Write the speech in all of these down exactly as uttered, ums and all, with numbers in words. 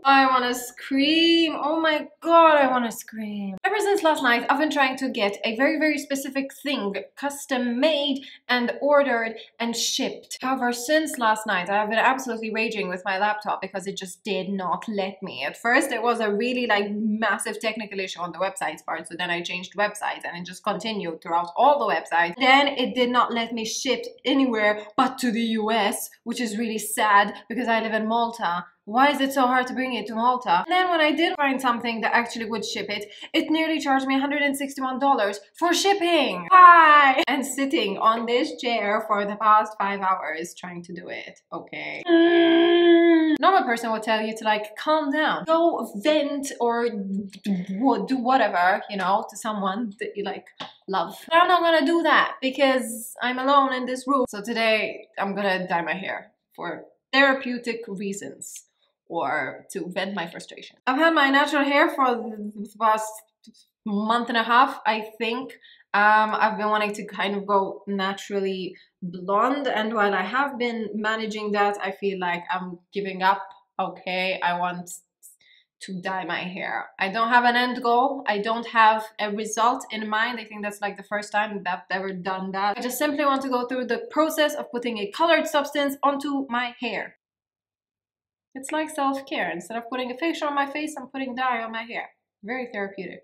I want to scream. Oh my god, I want to scream. Ever since last night, I've been trying to get a very, very specific thing custom made and ordered and shipped. However, since last night, I've been absolutely raging with my laptop because it just did not let me. At first, it was a really like massive technical issue on the websites part, so then I changed websites and it just continued throughout all the websites. Then it did not let me ship anywhere but to the U S, which is really sad because I live in Malta. Why is it so hard to bring it to Malta? And then when I did find something that actually would ship it, it nearly charged me one hundred sixty-one dollars for shipping. Why? And sitting on this chair for the past five hours trying to do it. Okay. Normal person would tell you to like calm down, go vent or do whatever, you know, to someone that you like love. But I'm not gonna do that because I'm alone in this room. So today I'm gonna dye my hair for therapeutic reasons, or to vent my frustration. I've had my natural hair for the past month and a half, I think. Um, I've been wanting to kind of go naturally blonde, and while I have been managing that, I feel like I'm giving up. Okay, I want to dye my hair. I don't have an end goal. I don't have a result in mind. I think that's like the first time that I've ever done that. I just simply want to go through the process of putting a colored substance onto my hair. It's like self-care. Instead of putting a facial on my face, I'm putting dye on my hair. Very therapeutic.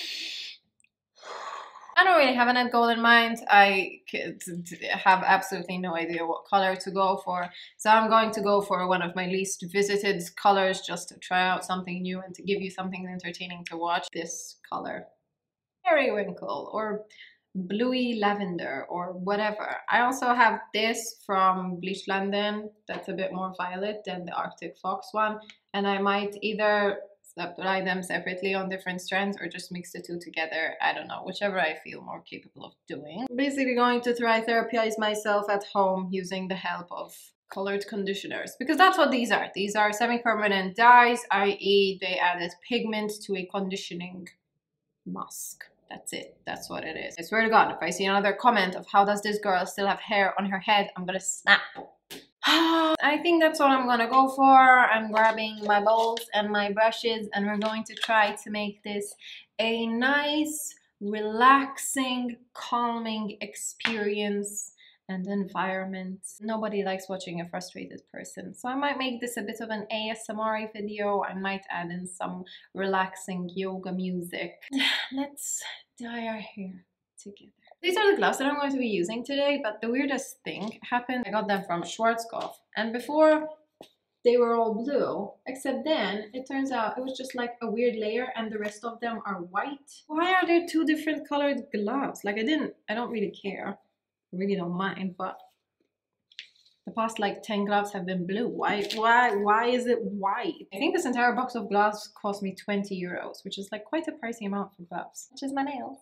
I don't really have an end goal in mind. I have absolutely no idea what color to go for. So I'm going to go for one of my least visited colors just to try out something new and to give you something entertaining to watch. This color. Periwinkle or bluey lavender or whatever. I also have this from Bleach London that's a bit more violet than the Arctic Fox one, and I might either apply them separately on different strands or just mix the two together. I don't know, whichever I feel more capable of doing. I'm basically going to try therapize myself at home using the help of colored conditioners, because that's what these are. These are semi-permanent dyes, that is they added pigment to a conditioning mask. That's it. That's what it is. I swear to God, if I see another comment of how does this girl still have hair on her head, I'm gonna snap. I think that's what I'm gonna go for. I'm grabbing my bowls and my brushes and we're going to try to make this a nice, relaxing, calming experience and environment. Nobody likes watching a frustrated person, so I might make this a bit of an A S M R video. I might add in some relaxing yoga music. Let's dye our hair together. These are the gloves that I'm going to be using today, but the weirdest thing happened. I got them from Schwarzkopf, and before they were all blue, except then it turns out it was just like a weird layer and the rest of them are white. Why are there two different colored gloves? Like I didn't, I don't really care. I really don't mind, but the past like ten gloves have been blue. Why, why, why is it white? I think this entire box of gloves cost me twenty euros, which is like quite a pricey amount for gloves. Which is my nails.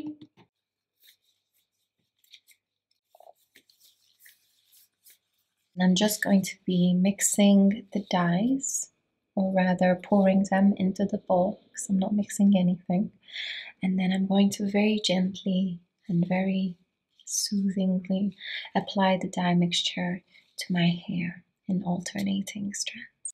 I'm just going to be mixing the dyes, or rather pouring them into the bowl, because I'm not mixing anything. And then I'm going to very gently and very soothingly apply the dye mixture to my hair in alternating strands.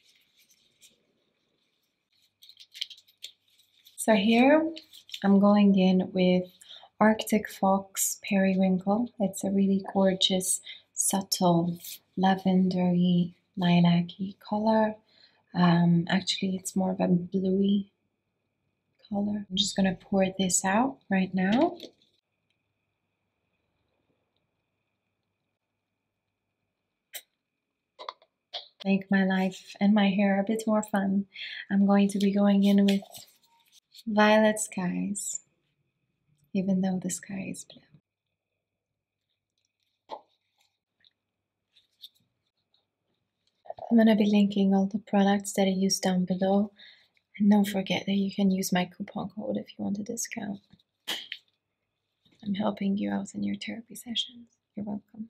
So here I'm going in with Arctic Fox Periwinkle. It's a really gorgeous, subtle, lavendery, lilac-y color. Um, actually, it's more of a bluey color. I'm just going to pour this out right now. Make my life and my hair a bit more fun. I'm going to be going in with Violet Skies, even though the sky is blue. I'm going to be linking all the products that I use down below. And don't forget that you can use my coupon code if you want a discount. I'm helping you out in your therapy sessions. You're welcome.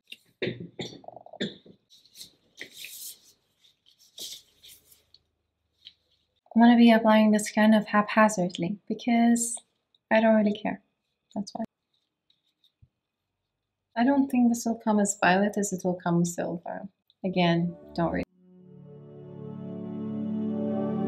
I'm going to be applying this kind of haphazardly because I don't really care. That's why. I don't think this will come as violet as it will come silver. Again, don't read.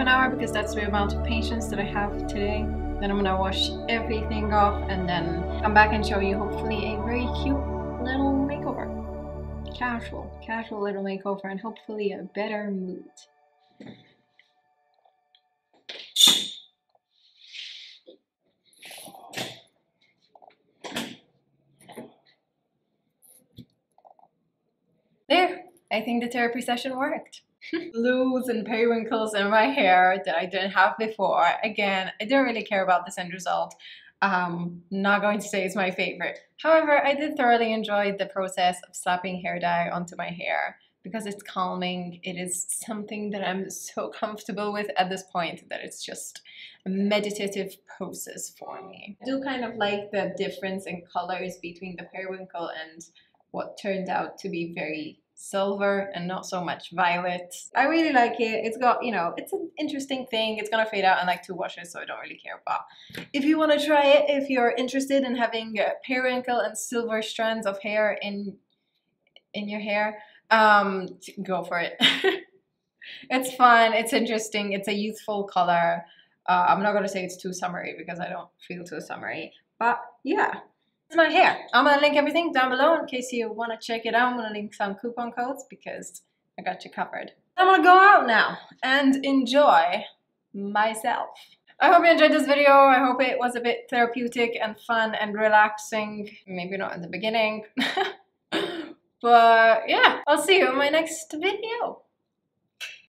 an hour because that's the amount of patience that I have today. Then I'm gonna wash everything off and then come back and show you hopefully a very cute little makeover. Casual, casual little makeover and hopefully a better mood. There, I think the therapy session worked. Blues and periwinkles in my hair that I didn't have before. Again, I don't really care about this end result. Um, not going to say it's my favorite. However, I did thoroughly enjoy the process of slapping hair dye onto my hair because it's calming. It is something that I'm so comfortable with at this point that it's just a meditative process for me. I do kind of like the difference in colors between the periwinkle and what turned out to be very silver and not so much violet. I really like it. It's got, you know, it's an interesting thing. It's gonna fade out in like two washes, so I don't really care. But if you want to try it, if you're interested in having uh, periwinkle and silver strands of hair in in your hair, um, go for it. It's fun. It's interesting. It's a youthful color. Uh, I'm not gonna say it's too summery because I don't feel too summery. But yeah. My hair. I'm gonna link everything down below in case you want to check it out. I'm gonna link some coupon codes because I got you covered. I'm gonna go out now and enjoy myself. I hope you enjoyed this video. I hope it was a bit therapeutic and fun and relaxing. Maybe not in the beginning. But yeah, I'll see you in my next video.